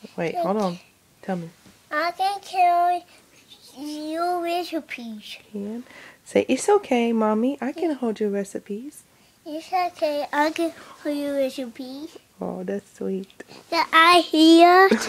Wait, hold on. Tell me. I can carry your recipes. Can say it's okay, mommy. I can hold your recipes. It's okay. I can hold your recipes. Oh, that's sweet. That I hear.